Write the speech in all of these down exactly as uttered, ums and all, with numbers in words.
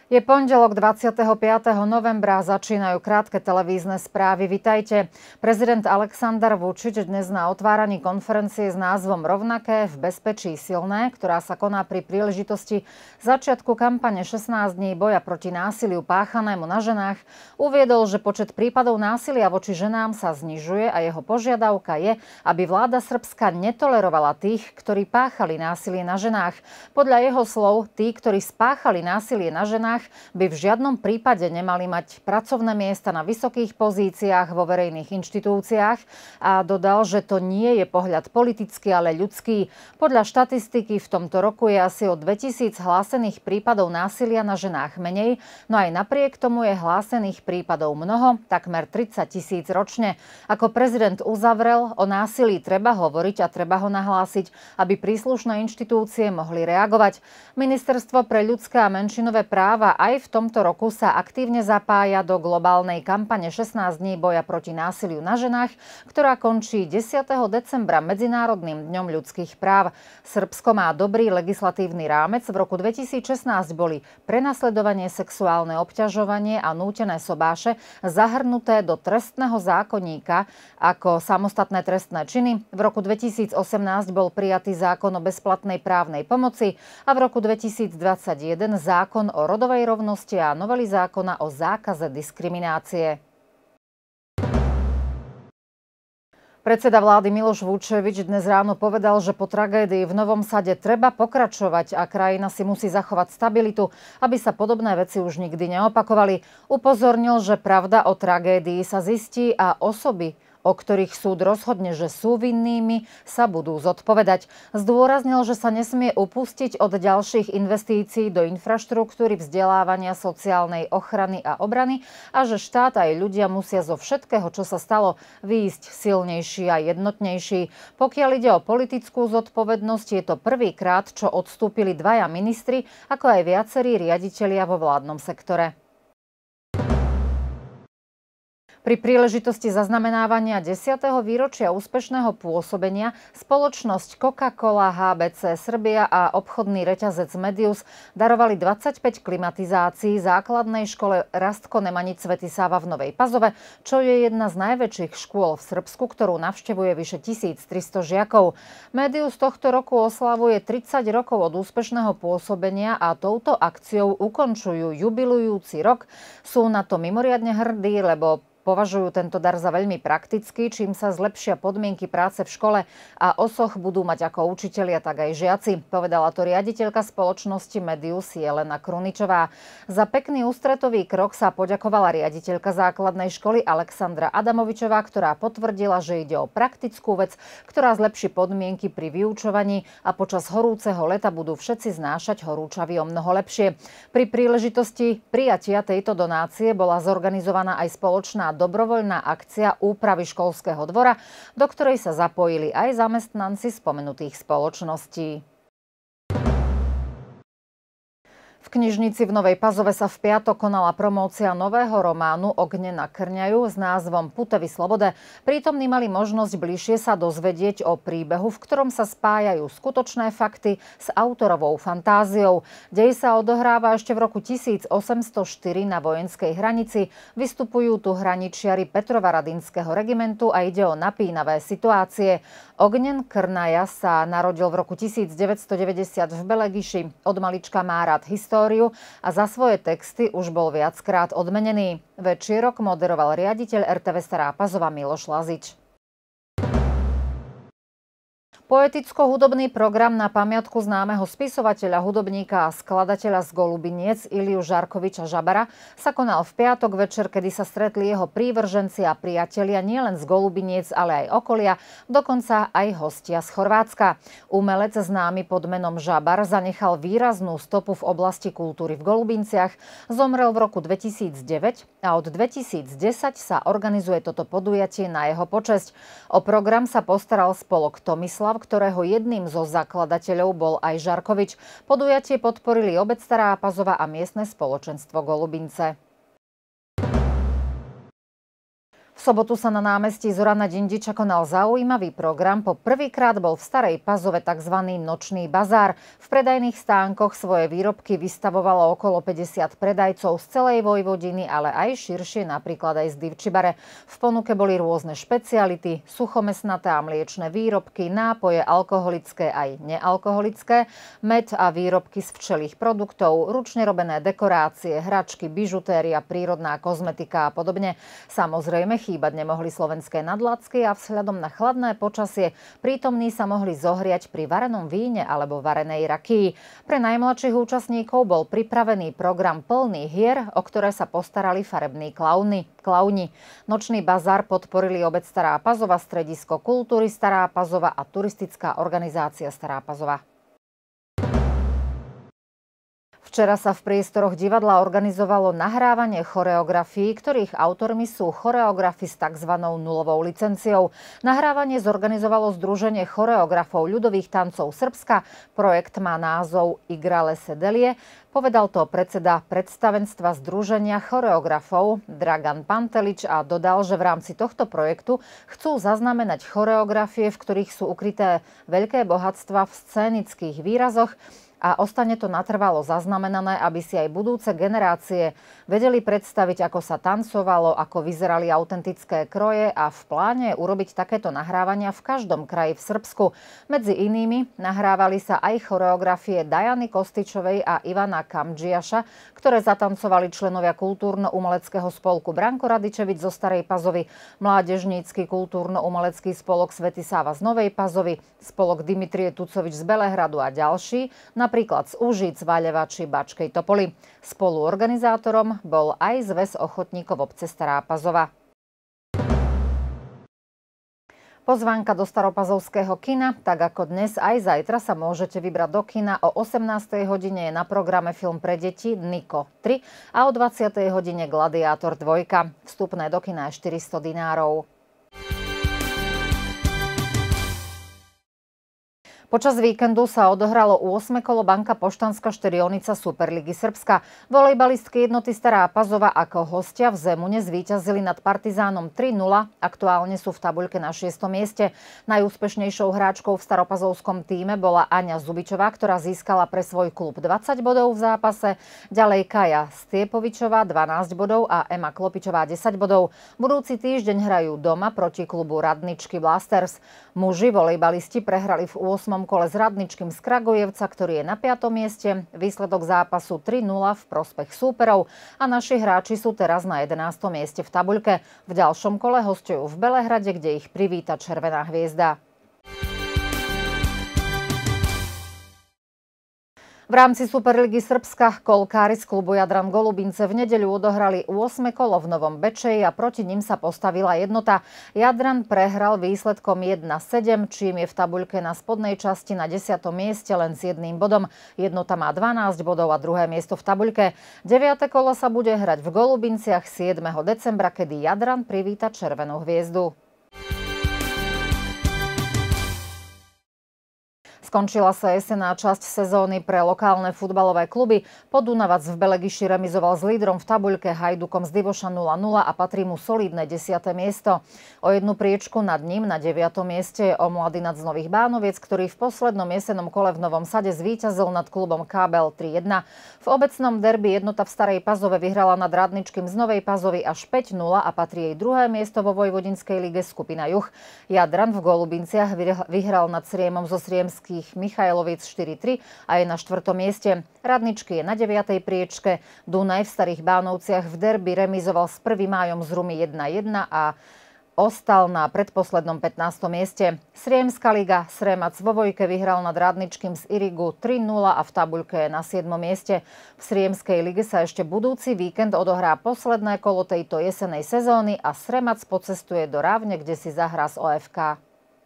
Je pondelok dvadsiateho piateho novembra, začínajú krátke televízne správy. Vitajte. Prezident Aleksandar Vučić dnes na otváraní konferencie s názvom Rovnaké v bezpečí silné, ktorá sa koná pri príležitosti začiatku kampane šestnásť dní boja proti násiliu páchanému na ženách, uviedol, že počet prípadov násilia voči ženám sa znižuje a jeho požiadavka je, aby vláda Srbska netolerovala tých, ktorí páchali násilie na ženách. Podľa jeho slov, tí, ktorí spáchali násilie na ženách, by v žiadnom prípade nemali mať pracovné miesta na vysokých pozíciách vo verejných inštitúciách a dodal, že to nie je pohľad politický, ale ľudský. Podľa štatistiky v tomto roku je asi o dvetisíc hlásených prípadov násilia na ženách menej, no aj napriek tomu je hlásených prípadov mnoho, takmer tridsať tisíc ročne. Ako prezident uzavrel, o násilí treba hovoriť a treba ho nahlásiť, aby príslušné inštitúcie mohli reagovať. Ministerstvo pre ľudské a menšinové práva aj v tomto roku sa aktívne zapája do globálnej kampane šestnásť dní boja proti násiliu na ženách, ktorá končí desiateho decembra Medzinárodným dňom ľudských práv. Srbsko má dobrý legislatívny rámec. V roku dvetisícšestnásť boli prenasledovanie, sexuálne obťažovanie a nútené sobáše zahrnuté do trestného zákonníka ako samostatné trestné činy. V roku dvetisícosemnásť bol prijatý zákon o bezplatnej právnej pomoci a v roku dvetisícdvadsaťjeden zákon o rodovej rovnosti a novely zákona o zákaze diskriminácie. Predseda vlády Miloš Vučevič dnes ráno povedal, že po tragédii v Novom Sade treba pokračovať a krajina si musí zachovať stabilitu, aby sa podobné veci už nikdy neopakovali. Upozornil, že pravda o tragédii sa zistí a osoby, o ktorých súd rozhodne, že sú vinnými, sa budú zodpovedať. Zdôraznil, že sa nesmie upustiť od ďalších investícií do infraštruktúry, vzdelávania, sociálnej ochrany a obrany a že štát aj ľudia musia zo všetkého, čo sa stalo, výjsť silnejší a jednotnejší. Pokiaľ ide o politickú zodpovednosť, je to prvýkrát, čo odstúpili dvaja ministri, ako aj viacerí riaditelia vo vládnom sektore. Pri príležitosti zaznamenávania desiateho výročia úspešného pôsobenia spoločnosť Coca-Cola, há bé cé Srbia a obchodný reťazec Medius darovali dvadsaťpäť klimatizácií základnej škole Rastko Nemanic Svätý Sáva v Novej Pazove, čo je jedna z najväčších škôl v Srbsku, ktorú navštevuje vyše tisíctristo žiakov. Medius tohto roku oslavuje tridsať rokov od úspešného pôsobenia a touto akciou ukončujú jubilujúci rok. Sú na to mimoriadne hrdí, lebo považujú tento dar za veľmi praktický, čím sa zlepšia podmienky práce v škole a osoch budú mať ako učitelia, tak aj žiaci, povedala to riaditeľka spoločnosti Medius Jelena Kruničová. Za pekný ústretový krok sa poďakovala riaditeľka základnej školy Alexandra Adamovičová, ktorá potvrdila, že ide o praktickú vec, ktorá zlepší podmienky pri vyučovaní a počas horúceho leta budú všetci znášať horúčavy o mnoho lepšie. Pri príležitosti prijatia tejto donácie bola zorganizovaná aj spoločná dobrovoľná akcia úpravy školského dvora, do ktorej sa zapojili aj zamestnanci spomenutých spoločností. V knižnici v Novej Pazove sa v piatok konala promócia nového románu Ognjena Krňaju s názvom Putevi slobode. Prítomní mali možnosť bližšie sa dozvedieť o príbehu, v ktorom sa spájajú skutočné fakty s autorovou fantáziou. Dej sa odohráva ešte v roku tisícosemstoštyri na vojenskej hranici. Vystupujú tu hraničiari Petrovaradinského regimentu a ide o napínavé situácie. Ognjen Krňaja sa narodil v roku tisícdeväťstodeväťdesiat v Belegiši. Od malička má rád históriu a za svoje texty už bol viackrát odmenený. Večierok moderoval riaditeľ er té vé Stará Pazova Miloš Lazič. Poeticko-hudobný program na pamiatku známeho spisovateľa, hudobníka a skladateľa z Golubiniec Iliu Žarkoviča Žabara sa konal v piatok večer, kedy sa stretli jeho prívrženci a priatelia nielen z Golubiniec, ale aj okolia, dokonca aj hostia z Chorvátska. Umelec známy pod menom Žabar zanechal výraznú stopu v oblasti kultúry v Golubinciach, zomrel v roku dvetisícdeväť a od dvetisícdesať sa organizuje toto podujatie na jeho počesť. O program sa postaral spolok Tomislav, ktorého jedným zo zakladateľov bol aj Žarkovič. Podujatie podporili obec Stará Pazova a miestne spoločenstvo Golubince. V sobotu sa na námestí Zorana Ďindiča konal zaujímavý program. Po prvýkrát bol v Starej Pazove tzv. Nočný bazár. V predajných stánkoch svoje výrobky vystavovalo okolo päťdesiat predajcov z celej Vojvodiny, ale aj širšie, napríklad aj z Divčibare. V ponuke boli rôzne špeciality, suchomesnaté a mliečne výrobky, nápoje alkoholické aj nealkoholické, med a výrobky z včelých produktov, ručne robené dekorácie, hračky, bižutéria, prírodná kozmetika a podobne. Samozrejme, chýbať nemohli slovenské nadlacky a vzhľadom na chladné počasie prítomní sa mohli zohriať pri varenom víne alebo varenej rakii. Pre najmladších účastníkov bol pripravený program plný hier, o ktoré sa postarali farební klauni. klauni. Nočný bazár podporili obec Stará Pazova, Stredisko kultúry Stará Pazova a turistická organizácia Stará Pazova. Včera sa v priestoroch divadla organizovalo nahrávanie choreografií, ktorých autormi sú choreografi s tzv. Nulovou licenciou. Nahrávanie zorganizovalo Združenie choreografov ľudových tancov Srbska. Projekt má názov Igrale Sedelie. Povedal to predseda predstavenstva Združenia choreografov Dragan Pantelič a dodal, že v rámci tohto projektu chcú zaznamenať choreografie, v ktorých sú ukryté veľké bohatstva v scénických výrazoch, a ostane to natrvalo zaznamenané, aby si aj budúce generácie vedeli predstaviť, ako sa tancovalo, ako vyzerali autentické kroje, a v pláne urobiť takéto nahrávania v každom kraji v Srbsku. Medzi inými nahrávali sa aj choreografie Dajany Kostičovej a Ivana Kamdžiaša, ktoré zatancovali členovia kultúrno-umeleckého spolku Branko Radičevič zo Starej Pazovy, mládežnícky kultúrno-umelecký spolok Svätý Sáva z Novej Pazovy, spolok Dimitrie Tucovič z Belehradu a ďalší, napríklad z Užic, Vaľeva či Bačkej Topoly. Spoluorganizátorom bol aj Zväz ochotníkov obce Stará Pazova. Pozvánka do staropazovského kina, tak ako dnes aj zajtra sa môžete vybrať do kina. O osemnástej hodine je na programe film pre deti Niko tri a o dvadsiatej hodine Gladiátor dva. Vstupné do kina je štyristo dinárov. Počas víkendu sa odohralo ôsme kolo Banka Poštanská Štyrionica Superligy Srbska. Volejbalistky jednoty Stará Pazova ako hostia v Zemune zvíťazili nad Partizánom tri nula. Aktuálne sú v tabuľke na šiestom mieste. Najúspešnejšou hráčkou v staropazovskom tíme bola Aňa Zubičová, ktorá získala pre svoj klub dvadsať bodov v zápase. Ďalej Kaja Stiepovičová dvanásť bodov a Ema Klopičová desať bodov. Budúci týždeň hrajú doma proti klubu Radničky Blasters. Muži volejbalisti prehrali v ôsmom kole s Radničkým z Kragujevca, ktorý je na piatom mieste. Výsledok zápasu tri nula v prospech súperov a naši hráči sú teraz na jedenástom mieste v tabuľke. V ďalšom kole hostujú v Belehrade, kde ich privíta Červená hviezda. V rámci Superligy Srbska kolkári z klubu Jadran Golubince v nedeľu odohrali ôsme kolo v Novom Bečeji a proti nim sa postavila jednota. Jadran prehral výsledkom jedna sedem, čím je v tabuľke na spodnej časti na desiatom mieste len s jedným bodom. Jednota má dvanásť bodov a druhé miesto v tabuľke. deviate kolo sa bude hrať v Golubinciach siedmeho decembra, kedy Jadran privíta Červenú hviezdu. Skončila sa jesenná časť sezóny pre lokálne futbalové kluby. Podunavac v Belegiši remizoval s lídrom v tabuľke Hajdukom z Divoša nula nula a patrí mu solidné desiate miesto. O jednu priečku nad ním na deviatom mieste je Omladinac z Nových Bánoviec, ktorý v poslednom jesennom kole v Novom Sade zvíťazil nad klubom Kábel tri jedna. V obecnom derby jednota v Starej Pazove vyhrala nad Radničkým z Novej Pazovy až päť nula a patrí jej druhé miesto vo Vojvodinskej lige skupina Juh. Jadran v Golubinciach vyhral nad Sriemom zo Sriemských Michajloviec štyri tri a je na štvrtom mieste. Radničky je na deviatej priečke. Dunaj v Starých Bánovciach v derby remizoval s prvým májom z Rumy jedna jedna a ostal na predposlednom pätnástom mieste. Sriemska liga Sremac vo Vojke vyhral nad Radničkým z Irigu tri nula a v tabuľke je na siedmom mieste. V Sriemskej lige sa ešte budúci víkend odohrá posledné kolo tejto jesenej sezóny a Sremac pocestuje do Rávne, kde si zahrá s ó ef ká.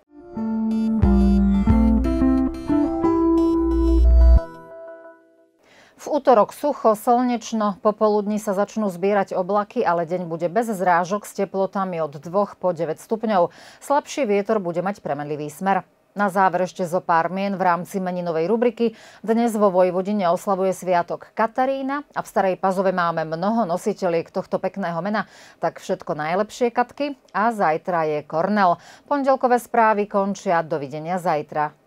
V utorok sucho, slnečno, popoludní sa začnú zbierať oblaky, ale deň bude bez zrážok s teplotami od dvoch po deväť stupňov. Slabší vietor bude mať premenlivý smer. Na záver ešte zo pár mien v rámci meninovej rubriky. Dnes vo Vojvodine oslavuje sviatok Katarína a v Starej Pazove máme mnoho nositeľiek tohto pekného mena. Tak všetko najlepšie, Katky. A zajtra je Kornel. Pondelkové správy končia. Dovidenia zajtra.